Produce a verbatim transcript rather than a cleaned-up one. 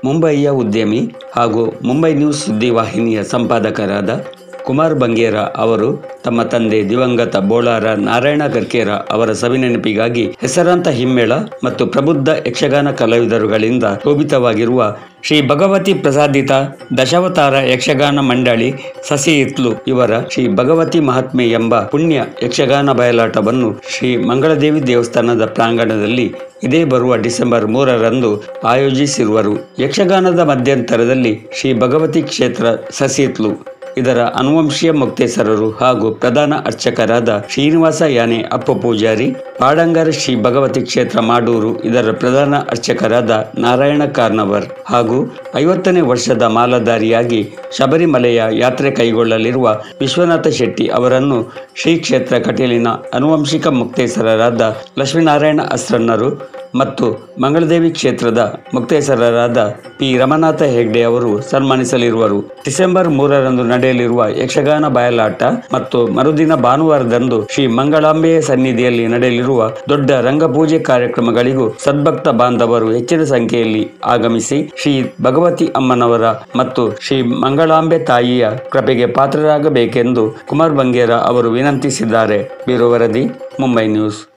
ಮುಂಬಯಿಯ ಉದ್ಯಮಿ ಹಾಗೂ ಮುಂಬೈ ನ್ಯೂಸ್ ಸುದ್ದಿವಾಹಿನಿಯ ಸಂಪಾದಕರಾದ ಕುಮಾರ್ ಬಂಗೇರ ಅವರು ತಮ್ಮ ತಂದೆ ದಿವಂಗತ ಬೋಳಾರ ನಾರಾಯಣ ಗರ್ಕೇರ ಅವರ ಸವಿನೆನಪಿಗಾಗಿ ಹೆಸರಾಂತ ಹಿಮ್ಮೇಳ ಮತ್ತು ಪ್ರಬುದ್ಧ ಯಕ್ಷಗಾನ ಕಲಾವಿದರುಗಳಿಂದ ಶೋಭಿತವಾಗಿರುವ ಶ್ರೀ ಭಗವತಿ ಪ್ರಸಾದಿತ ದಶಾವತಾರ ಯಕ್ಷಗಾನ ಮಂಡಳಿ ಸಸಿ ಇತ್ಲು ಇವರ ಶ್ರೀ ಭಗವತಿ ಮಹಾತ್ಮೆ ಎಂಬ ಪುಣ್ಯ ಯಕ್ಷಗಾನ ಬಯಲಾಟವನ್ನು ಶ್ರೀ ಮಂಗಳದೇವಿ ದೇವಸ್ಥಾನದ ಪ್ರಾಂಗಣದಲ್ಲಿ ಇದೇ ಬರುವ ಡಿಸೆಂಬರ್ ಮೂರರಂದು ಆಯೋಜಿಸಿರುವರು. ಯಕ್ಷಗಾನದ ಮಧ್ಯಂತರದಲ್ಲಿ ಶ್ರೀ ಭಗವತಿ ಕ್ಷೇತ್ರ ಸಸಿಯಿತ್ಲು ಇದರ ಅನುವಂಶೀಯ ಮುಕ್ತೇಸರರು ಹಾಗೂ ಪ್ರಧಾನ ಅರ್ಚಕರಾದ ಶ್ರೀನಿವಾಸ ಯಾನೆ ಅಪ್ಪ ಪೂಜಾರಿ, ಪಾಡಂಗರ ಶ್ರೀ ಭಗವತಿ ಕ್ಷೇತ್ರ ಮಾಡೂರು ಇದರ ಪ್ರಧಾನ ಅರ್ಚಕರಾದ ನಾರಾಯಣ ಕಾರ್ನವರ್ ಹಾಗೂ ಐವತ್ತನೇ ವರ್ಷದ ಮಾಲಾಧಾರಿಯಾಗಿ ಶಬರಿಮಲೆಯ ಯಾತ್ರೆ ಕೈಗೊಳ್ಳಲಿರುವ ವಿಶ್ವನಾಥ ಶೆಟ್ಟಿ ಅವರನ್ನು ಶ್ರೀ ಕ್ಷೇತ್ರ ಕಟೀಲಿನ ಅನುವಂಶಿಕ ಮುಕ್ತೇಸರರಾದ ಲಕ್ಷ್ಮೀನಾರಾಯಣ ಅಸ್ರನ್ನರು ಮತ್ತು ಮಂಗಳದೇವಿ ಕ್ಷೇತ್ರದ ಮುಕ್ತೇಸರರಾದ ಪಿ ರಮನಾಥ ಹೆಗ್ಡೆ ಅವರು ಸನ್ಮಾನಿಸಲಿರುವರು. ಡಿಸೆಂಬರ್ ಮೂರರಂದು ನಡೆಯಲಿರುವ ಯಕ್ಷಗಾನ ಬಯಲಾಟ ಮತ್ತು ಮರುದಿನ ಭಾನುವಾರದಂದು ಶ್ರೀ ಮಂಗಳಾಂಬೆಯ ಸನ್ನಿಧಿಯಲ್ಲಿ ನಡೆಯಲಿರುವ ದೊಡ್ಡ ರಂಗಪೂಜೆ ಕಾರ್ಯಕ್ರಮಗಳಿಗೂ ಸದ್ಭಕ್ತ ಬಾಂಧವರು ಹೆಚ್ಚಿನ ಸಂಖ್ಯೆಯಲ್ಲಿ ಆಗಮಿಸಿ ಶ್ರೀ ಭಗವತಿ ಅಮ್ಮನವರ ಮತ್ತು ಶ್ರೀ ಮಂಗಳಾಂಬೆ ತಾಯಿಯ ಕೃಪೆಗೆ ಪಾತ್ರರಾಗಬೇಕೆಂದು ಕುಮಾರ್ ಬಂಗೇರ ಅವರು ವಿನಂತಿಸಿದ್ದಾರೆ. ಬ್ಯೂರೋ ವರದಿ, ಮುಂಬೈ ನ್ಯೂಸ್.